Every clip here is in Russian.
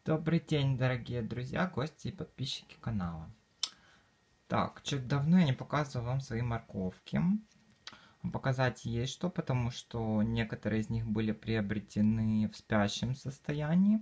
Добрый день, дорогие друзья, гости и подписчики канала. Так, что-то давно я не показывал вам свои морковки. Показать есть что, потому что некоторые из них были приобретены в спящем состоянии.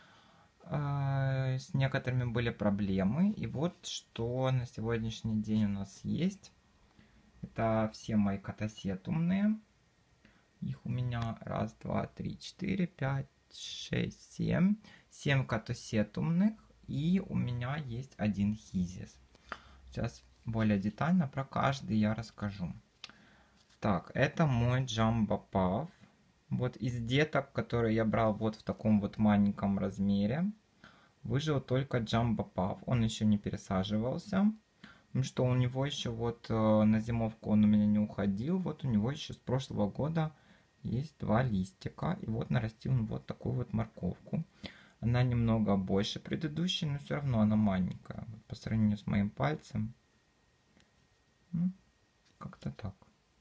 С некоторыми были проблемы. И вот что на сегодняшний день у нас есть. Это все мои катасетумные. Их у меня раз, два, три, четыре, пять, 6, 7. 7 катасетумных. И у меня есть один хизис. Сейчас более детально про каждый я расскажу. Так, это мой Jumbo Puff. Вот из деток, которые я брал вот в таком вот маленьком размере, выжил только Jumbo Puff. Он еще не пересаживался. Потому что у него еще вот на зимовку он у меня не уходил. Вот у него еще с прошлого года есть 2 листика. И вот нарастил он вот такую вот морковку. Она немного больше предыдущей, но все равно она маленькая. Вот по сравнению с моим пальцем. Ну, как-то так.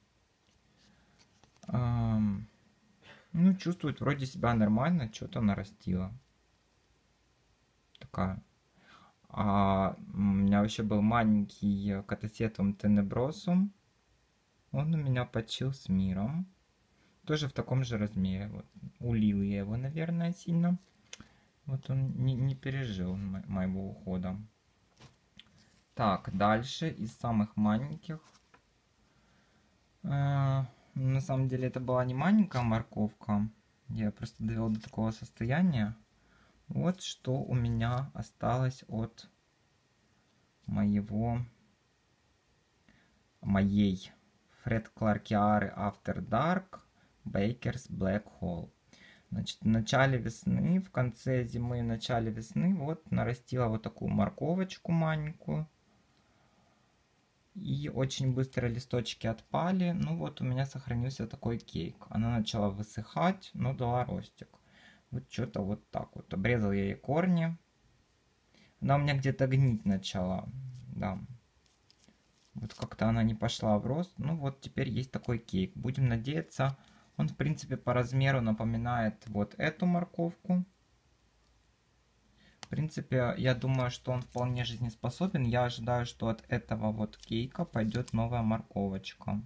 Ну, чувствует вроде себя нормально, что-то нарастила. Такая. У меня вообще был маленький катасетум тенебросум. Он у меня почил с миром. Тоже в таком же размере. Вот. Улил я его, наверное, сильно. Вот он не пережил моего ухода. Так, дальше из самых маленьких. На самом деле это была не маленькая морковка. Я просто довел до такого состояния. Вот что у меня осталось от моей Фред Кларкиары After Dark Baker's Black Hole. Значит, в начале весны, в конце зимы, в начале весны вот нарастила вот такую морковочку маленькую. И очень быстро листочки отпали. Ну вот у меня сохранился такой кейк. Она начала высыхать, но дала ростик. Вот что-то вот так вот. Обрезал я ей корни. Она у меня где-то гнить начала. Да. Вот как-то она не пошла в рост. Ну вот теперь есть такой кейк. Будем надеяться. Он в принципе по размеру напоминает вот эту морковку. В принципе, я думаю, что он вполне жизнеспособен. Я ожидаю, что от этого вот кейка пойдет новая морковочка.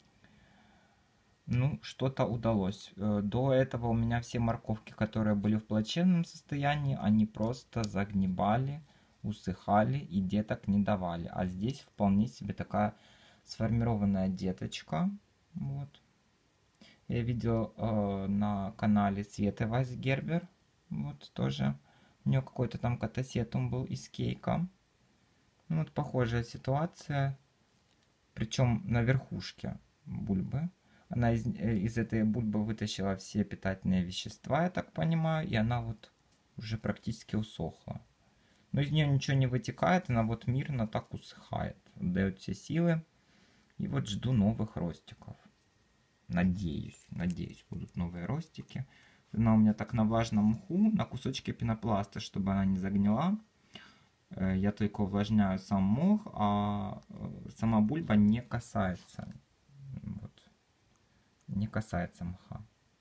Ну, что-то удалось. До этого у меня все морковки, которые были в плачевном состоянии, они просто загнивали, усыхали и деток не давали. А здесь вполне себе такая сформированная деточка. Вот. Я видел на канале Светы Вайсгербер. Вот тоже. У нее какой-то там катасетум был из кейка. Ну, вот похожая ситуация. Причем на верхушке бульбы. Она из этой бульбы вытащила все питательные вещества, я так понимаю. И она вот уже практически усохла. Но из нее ничего не вытекает. Она вот мирно так усыхает. Отдает все силы. И вот жду новых ростиков. Надеюсь, будут новые ростики. Она у меня так на влажном мху, на кусочке пенопласта, чтобы она не загнила. Я только увлажняю сам мох, а сама бульба не касается. Вот. Не касается мха.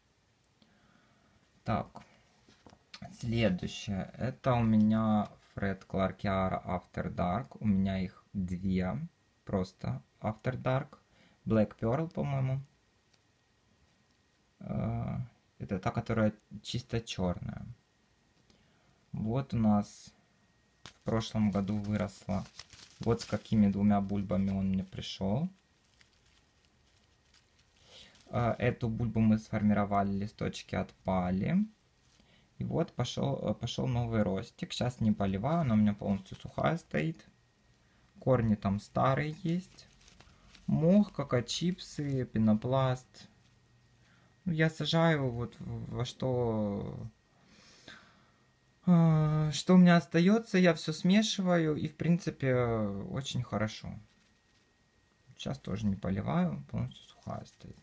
Так. Следующее. Это у меня Фред Кларкиара After Dark. У меня их 2. Просто After Dark. Black Pearl, по-моему. Это та, которая чисто черная. Вот у нас в прошлом году выросла. Вот с какими 2 бульбами он мне пришел. Эту бульбу мы сформировали, листочки отпали. И вот пошел новый ростик. Сейчас не поливаю, она у меня полностью сухая стоит. Корни там старые есть. Мох, кака-чипсы, пенопласт. Я сажаю вот во что у меня остается, я все смешиваю и в принципе очень хорошо. Сейчас тоже не поливаю, полностью сухая стоит.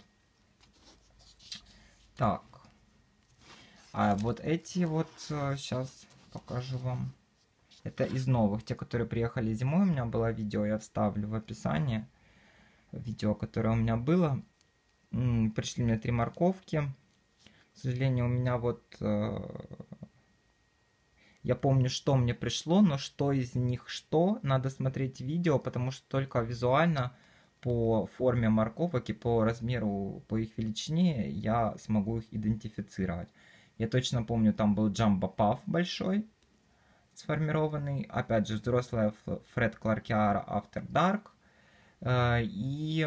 Так. А вот эти вот сейчас покажу вам. Это из новых, те, которые приехали зимой. У меня было видео, я вставлю в описании. Видео, которое у меня было. Пришли мне 3 морковки. К сожалению, у меня вот Я помню, что мне пришло, но что из них что, надо смотреть видео, потому что только визуально по форме морковок и по размеру, по их величине я смогу их идентифицировать. Я точно помню, там был Jumbo Puff большой, сформированный. Опять же, взрослая Фред Кларкиара After Dark. И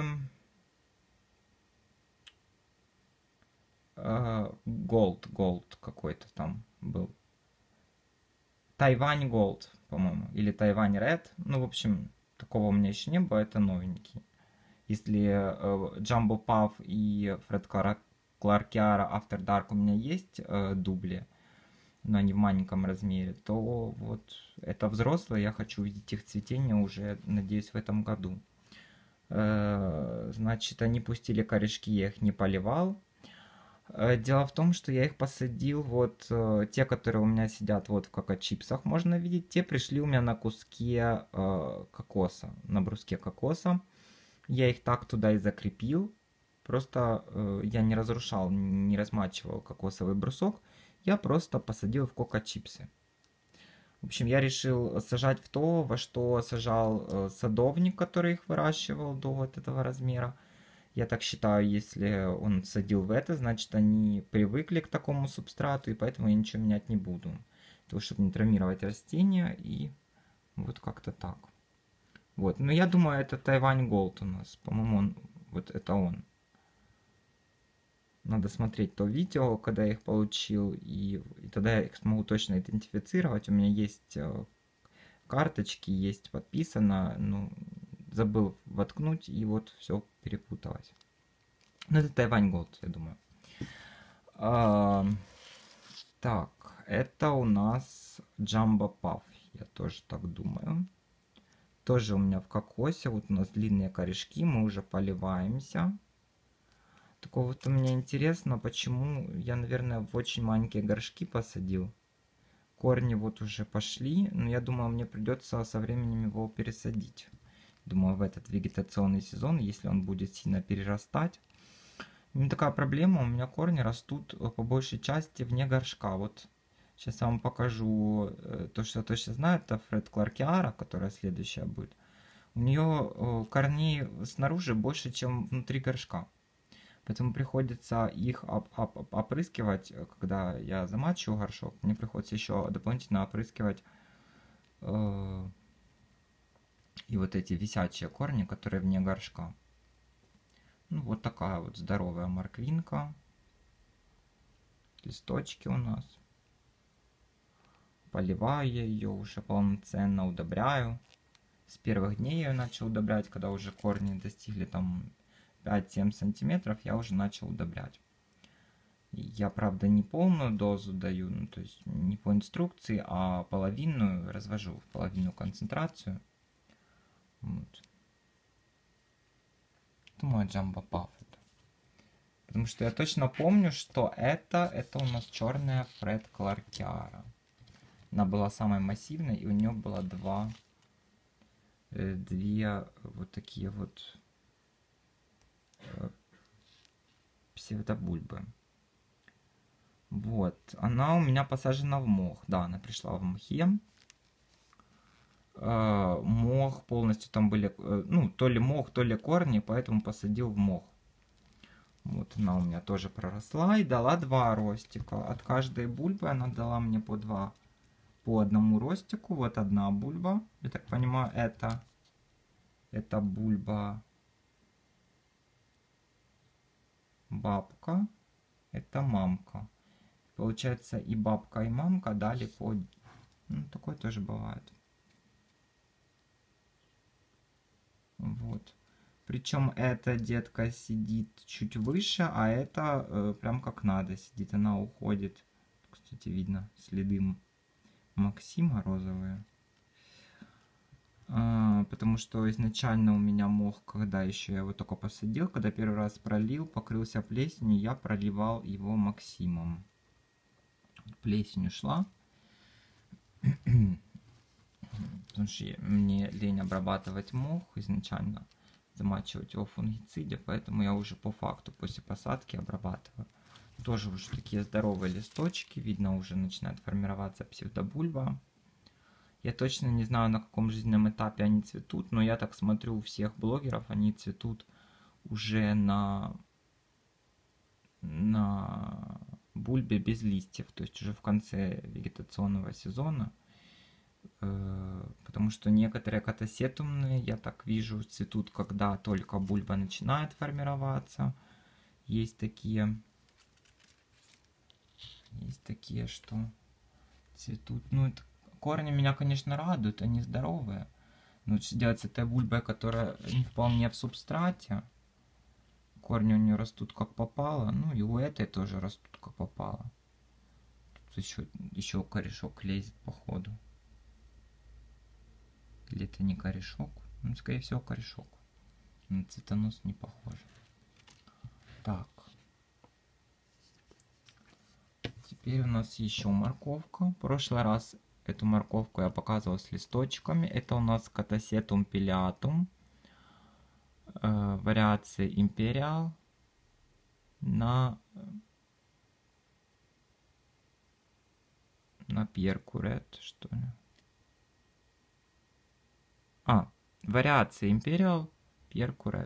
Gold какой-то там был. Тайвань Gold, по-моему, или Тайвань Red. Ну, в общем, такого у меня еще не было, это новенький. Если Jumbo Puff и Фред Кларкиара After Dark у меня есть дубли, но они в маленьком размере, то вот это взрослые, я хочу увидеть их цветение уже, надеюсь, в этом году. Значит, они пустили корешки, я их не поливал. Дело в том, что я их посадил, вот те, которые у меня сидят вот в кока-чипсах, можно видеть, те пришли у меня на куске кокоса, на бруске кокоса. Я их так туда и закрепил, просто я не разрушал, не размачивал кокосовый брусок, я просто посадил в кока-чипсы. В общем, я решил сажать в то, во что сажал садовник, который их выращивал до вот этого размера. Я так считаю, если он садил в это, значит они привыкли к такому субстрату, и поэтому я ничего менять не буду. То, чтобы не травмировать растения, и вот как-то так. Вот, но я думаю, это Тайвань Голд у нас. По-моему, вот это он. Надо смотреть то видео, когда я их получил, и тогда я их смогу точно идентифицировать. У меня есть карточки, есть подписано, ну, забыл воткнуть, и вот все перепуталось. Ну, это Тайвань Голд, я думаю. Так, это у нас Jumbo Puff, я тоже так думаю. Тоже у меня в кокосе, вот у нас длинные корешки, мы уже поливаемся. Такого вот у меня интересно, почему я, наверное, в очень маленькие горшки посадил. Корни вот уже пошли, но я думаю, мне придется со временем его пересадить. Думаю, в этот вегетационный сезон, если он будет сильно перерастать. У меня такая проблема, у меня корни растут по большей части вне горшка. Вот сейчас я вам покажу то, что я точно знаю, это Фред Кларкиара, которая следующая будет. У нее корней снаружи больше, чем внутри горшка. Поэтому приходится их опрыскивать, когда я замачиваю горшок. Мне приходится еще дополнительно опрыскивать и вот эти висячие корни, которые вне горшка. Ну, вот такая вот здоровая морквинка. Листочки у нас. Поливаю я ее уже полноценно, удобряю. С первых дней я ее начал удобрять, когда уже корни достигли там 5-7 сантиметров, я уже начал удобрять. Я, правда, не полную дозу даю, ну, то есть не по инструкции, а половинную развожу в половину концентрацию. Вот. Думаю, Jumbo Puff это. Потому что я точно помню, что это у нас черная Фред Кларкиара. Она была самой массивной, и у нее было две вот такие вот псевдобульбы. Вот, она у меня посажена в мох. Да, она пришла в мхе. Мох полностью там были, ну, то ли мох, то ли корни, поэтому посадил в мох. Вот она у меня тоже проросла и дала 2 ростика. От каждой бульбы она дала мне по одному ростику. Вот одна бульба. Я так понимаю, это бульба бабка, это мамка. Получается, и бабка, и мамка дали по... Ну, такое тоже бывает. Вот. Причем эта детка сидит чуть выше, а это прям как надо сидит. Она уходит. Кстати, видно следы Максима розовые. Потому что изначально у меня мох, когда еще я его только посадил, когда первый раз пролил, покрылся плесенью, я проливал его Максимом. Плесень ушла. Потому что мне лень обрабатывать мох изначально, замачивать его в фунгициде, поэтому я уже по факту после посадки обрабатываю. Тоже уже такие здоровые листочки. Видно, уже начинает формироваться псевдобульба. Я точно не знаю, на каком жизненном этапе они цветут, но я так смотрю, у всех блогеров они цветут уже на бульбе без листьев, то есть уже в конце вегетационного сезона. Потому что некоторые катасетумные, я так вижу, цветут, когда только бульба начинает формироваться. Есть такие, что цветут. Ну, это, корни меня, конечно, радуют, они здоровые. Но что делать с этой бульбой, которая не вполне в субстрате? Корни у нее растут как попало. Ну и у этой тоже растут как попало. Тут еще корешок лезет, походу. Или это не корешок? Ну, скорее всего, корешок. На цветонос не похоже. Так. Теперь у нас еще морковка. В прошлый раз эту морковку я показывал с листочками. Это у нас Catasetum pileatum. Вариация Imperial на Pierre Curet, что ли. Вариация Imperial Pierre Curet.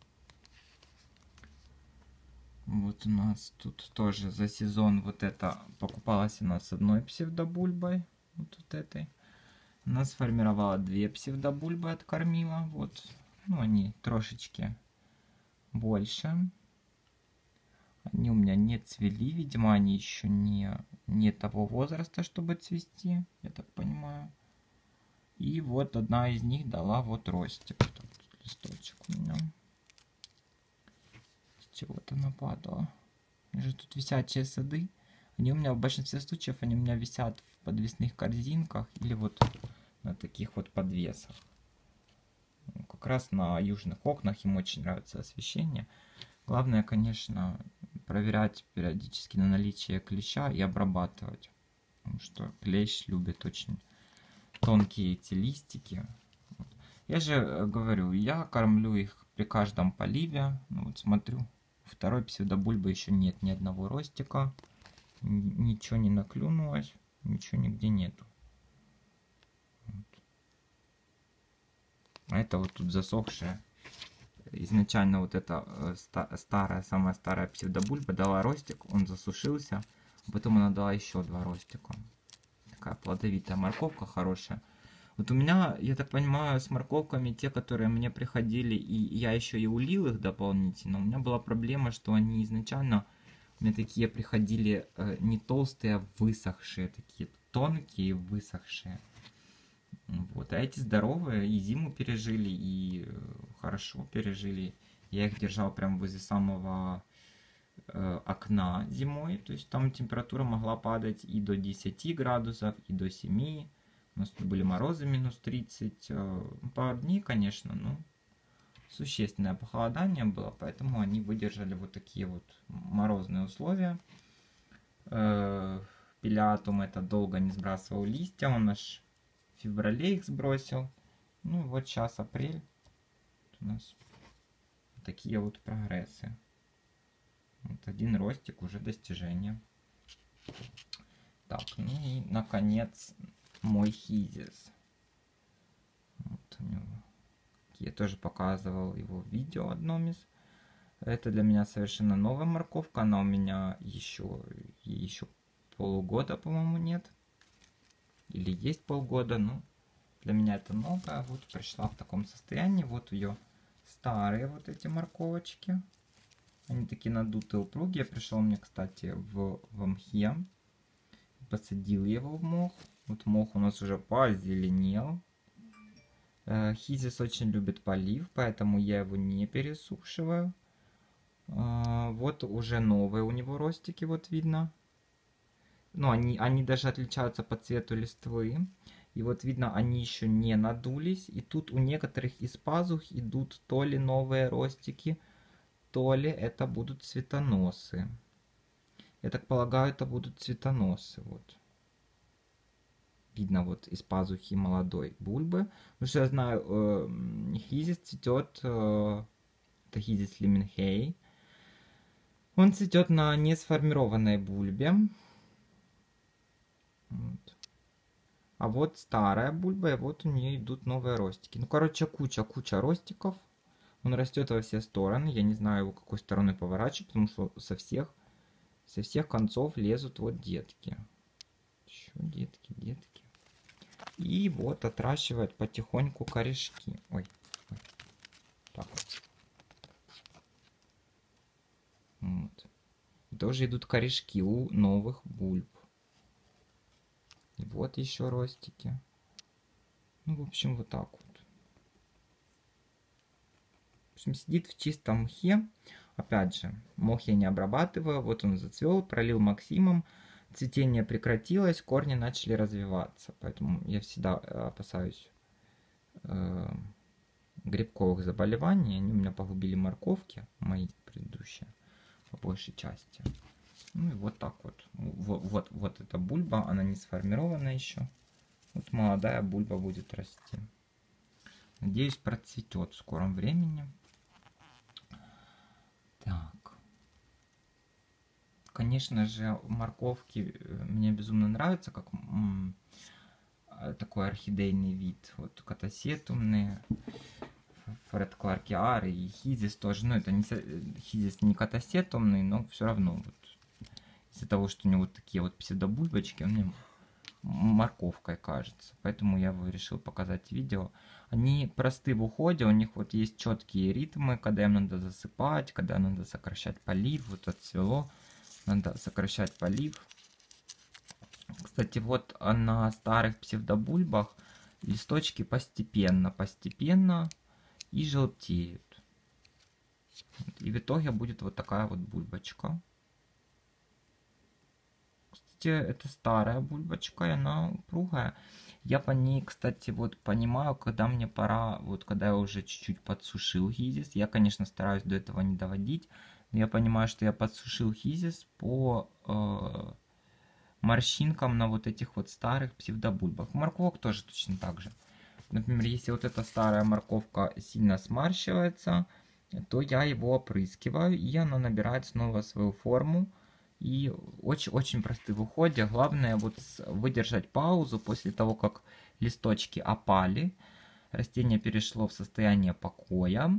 Вот у нас тут тоже за сезон вот это покупалась у нас одной псевдобульбой. Вот этой. Она сформировала 2 псевдобульбы, откормила. Вот. Ну, они трошечки больше. Они у меня не цвели. Видимо, они еще не того возраста, чтобы цвести. Я так понимаю. И вот одна из них дала вот ростик. Так, тут листочек у меня. С чего-то она падала. У меня же тут висячие сады. Они у меня в большинстве случаев они у меня висят в подвесных корзинках или вот на таких вот подвесах. Как раз на южных окнах им очень нравится освещение. Главное, конечно, проверять периодически на наличие клеща и обрабатывать. Потому что клещ любит очень тонкие эти листики. Я же говорю, я кормлю их при каждом поливе. Ну, вот смотрю, второй псевдобульбы еще нет ни одного ростика. Ничего не наклюнулось, ничего нигде нету. Вот. А это вот тут засохшая. Изначально вот эта самая старая псевдобульба дала ростик, он засушился. Потом она дала еще 2 ростика. Такая плодовитая морковка хорошая. Вот у меня, я так понимаю, с морковками, те, которые мне приходили, и я еще и улил их дополнительно, у меня была проблема, что они изначально у меня такие приходили не толстые, а высохшие, такие тонкие, высохшие. Вот. А эти здоровые и зиму пережили, и хорошо пережили. Я их держал прям возле самого окна зимой, то есть там температура могла падать и до 10 градусов, и до 7. У нас тут были морозы минус 30. Пару дней, конечно, но существенное похолодание было, поэтому они выдержали вот такие вот морозные условия. Пилиатум это долго не сбрасывал листья, он аж в феврале их сбросил. Ну вот сейчас апрель. У нас такие вот прогрессы. Вот один ростик, уже достижение. Так, ну и наконец мой хизис. Вот у него. Я тоже показывал его в видео одном из. Это для меня совершенно новая морковка. Она у меня еще полугода, по-моему, нет. Или есть полгода, ну, для меня это новая. Вот пришла в таком состоянии. Вот ее старые вот эти морковочки. Они такие надутые, упругие. Пришел мне, кстати, в мхе. Посадил его в мох. Вот мох у нас уже позеленел. Хизис очень любит полив, поэтому я его не пересушиваю. Вот уже новые у него ростики, вот видно. Ну, они даже отличаются по цвету листвы. И вот видно, они еще не надулись. И тут у некоторых из пазух идут то ли новые ростики, то ли это будут цветоносы. Я так полагаю, это будут цветоносы. Вот. Видно вот из пазухи молодой бульбы. Потому что я знаю, хизис цветет, это хизис лименхей. Он цветет на несформированной бульбе. Вот. А вот старая бульба, и вот у нее идут новые ростики. Ну, короче, куча ростиков. Он растет во все стороны. Я не знаю его какой стороной поворачивать, потому что со всех концов лезут вот детки. Еще детки. И вот отращивает потихоньку корешки. Ой. Так вот. Вот. Тоже идут корешки у новых бульб. И вот еще ростики. Ну, в общем, вот так вот. В общем, сидит в чистом мхе. Опять же, мох я не обрабатываю. Вот он зацвел, пролил Максимом. Цветение прекратилось, корни начали развиваться. Поэтому я всегда опасаюсь грибковых заболеваний. Они у меня погубили морковки, мои предыдущие, по большей части. Ну и вот так вот. Вот эта бульба, она не сформирована еще. Вот молодая бульба будет расти. Надеюсь, процветет в скором времени. Так. Конечно же, морковки мне безумно нравятся, как такой орхидейный вид. Вот катасетумные, фредкларкиары и хизис тоже. Ну, это не хизис не катасетумный, но все равно. Вот, из-за того, что у него вот такие вот псевдобульбочки, он мне морковкой кажется. Поэтому я его решил показать видео. Они просты в уходе, у них вот есть четкие ритмы, когда им надо засыпать, когда надо сокращать полив. Вот отцвело, надо сокращать полив. Кстати, вот на старых псевдобульбах листочки постепенно и желтеют. И в итоге будет вот такая вот бульбочка. Кстати, это старая бульбочка, и она упругая. Я по ней, кстати, вот понимаю, когда мне пора, вот когда я уже чуть-чуть подсушил хизис. Я, конечно, стараюсь до этого не доводить, но я понимаю, что я подсушил хизис по морщинкам на вот этих вот старых псевдобульбах. Морковок тоже точно так же. Например, если вот эта старая морковка сильно сморщивается, то я его опрыскиваю, и она набирает снова свою форму. И очень просты в уходе. Главное вот выдержать паузу после того, как листочки опали. Растение перешло в состояние покоя.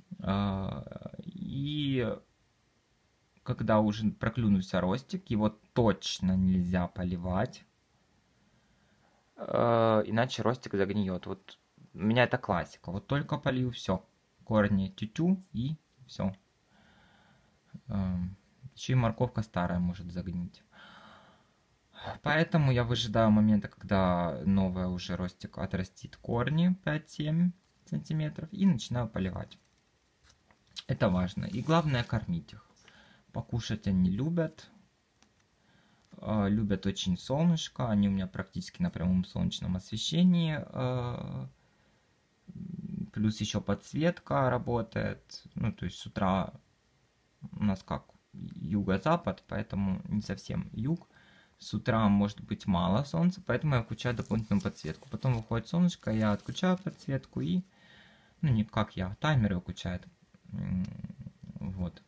И когда уже проклюнулся ростик, его точно нельзя поливать. Иначе ростик загниет. Вот у меня это классика. Вот только полью, все. Корни тю-тю и все. Еще и морковка старая может загнить. Поэтому я выжидаю момента, когда новая уже ростик отрастит корни 5-7 сантиметров и начинаю поливать. Это важно. И главное кормить их. Покушать они любят. Любят очень солнышко. Они у меня практически на прямом солнечном освещении. Плюс еще подсветка работает. Ну, то есть с утра у нас как юго-запад, поэтому не совсем юг. С утра может быть мало солнца, поэтому я включаю дополнительную подсветку. Потом выходит солнышко, я отключаю подсветку и... Ну, не как я, таймер выключает. Вот.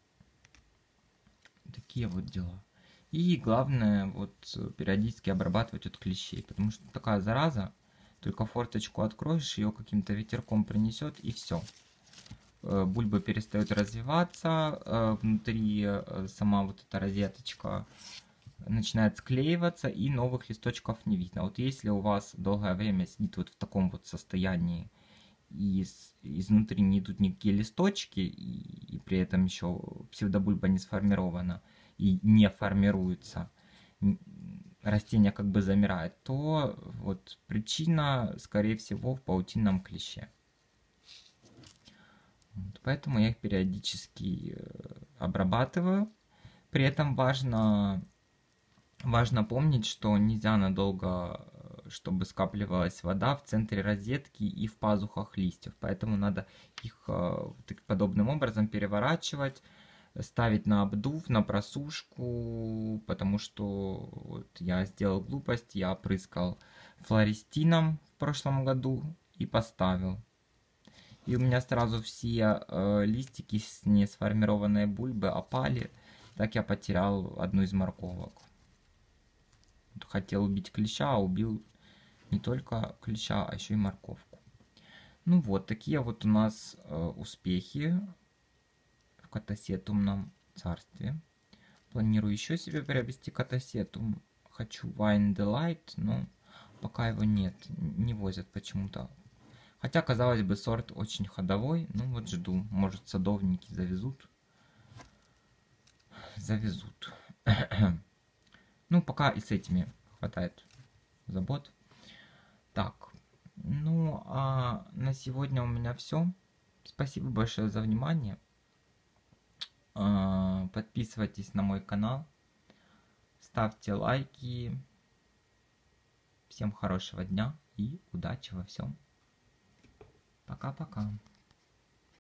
Такие вот дела. И главное, вот периодически обрабатывать от клещей, потому что такая зараза, только форточку откроешь, ее каким-то ветерком принесет и все. Бульба перестает развиваться, внутри сама вот эта розеточка начинает склеиваться, и новых листочков не видно. Вот если у вас долгое время сидит вот в таком вот состоянии, и изнутри не идут никакие листочки, и при этом еще псевдобульба не сформирована и не формируется, растение как бы замирает, то вот причина, скорее всего, в паутинном клеще. Поэтому я их периодически обрабатываю. При этом важно помнить, что нельзя надолго, чтобы скапливалась вода в центре розетки и в пазухах листьев. Поэтому надо их подобным образом переворачивать, ставить на обдув, на просушку, потому что вот я сделал глупость, я опрыскал флористином в прошлом году и поставил. И у меня сразу все листики с несформированной бульбы опали. Так я потерял одну из морковок. Хотел убить клеща, а убил не только клеща, а еще и морковку. Ну вот, такие вот у нас успехи в катасетумном царстве. Планирую еще себе приобрести катасетум. Хочу Wine Delight, но пока его нет, не возят почему-то. Хотя, казалось бы, сорт очень ходовой. Ну вот жду, может садовники завезут. Завезут. Ну, пока и с этими хватает забот. Так, ну а на сегодня у меня все. Спасибо большое за внимание. Подписывайтесь на мой канал. Ставьте лайки. Всем хорошего дня и удачи во всем. Пока-пока.